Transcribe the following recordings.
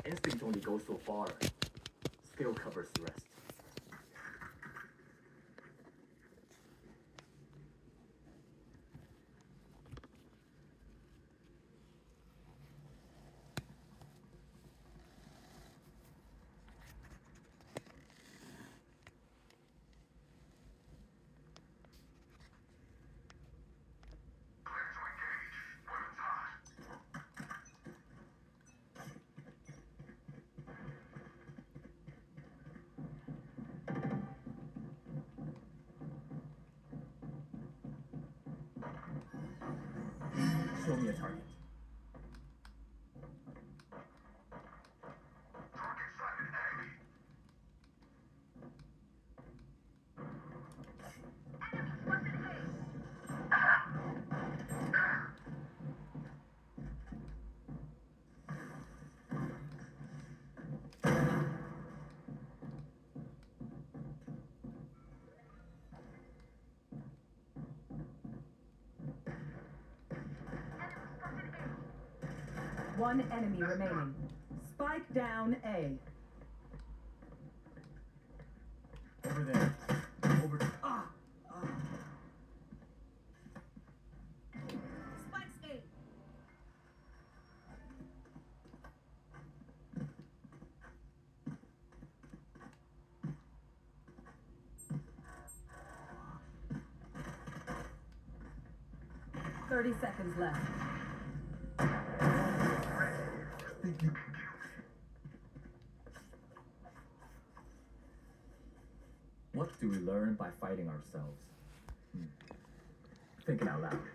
Instinct only goes so far. Skill covers the rest. Show me a target. One enemy remaining. Spike down A. Over there. Over. Spike's A. Thirty seconds left. What do we learn by fighting ourselves? Thinking out loud.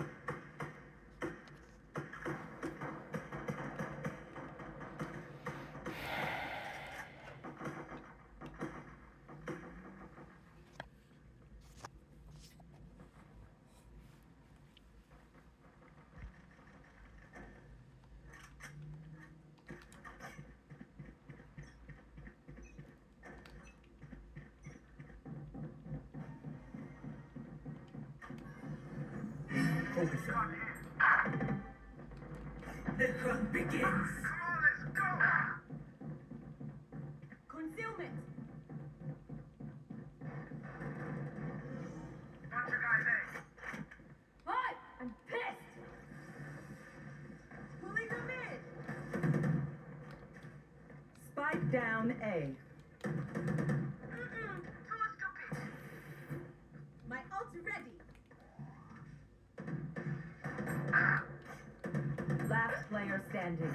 Focusing. The hunt begins. Come on, let's go! Concealment. Bunch of guys A. Hi! I'm pissed! Pulling them in! Spike down A. Too stupid. My ult's ready. Last player standing.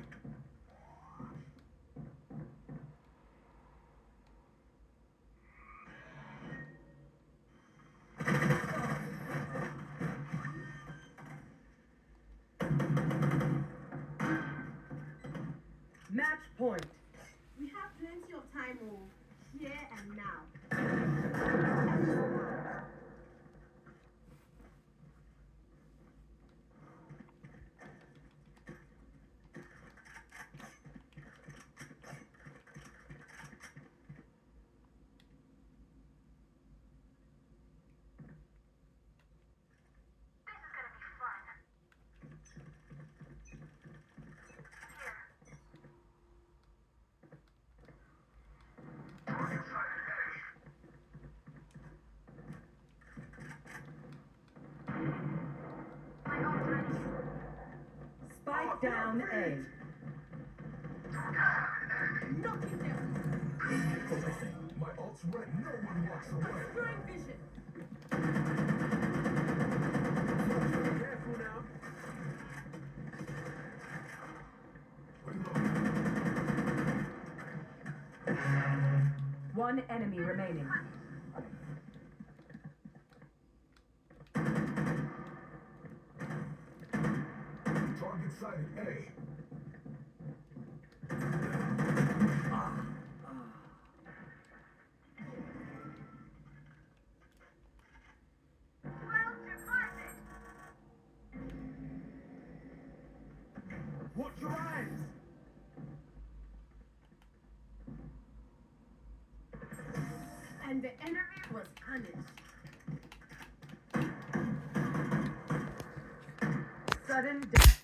Match point. We have plenty of time, here and now. Spike down A. Knocking them. Focusing. My ult's ready. No one walks away. Destroying vision. Careful now. One enemy remaining. Target sighted A. Watch your eyes! And the enemy was punished. Sudden death.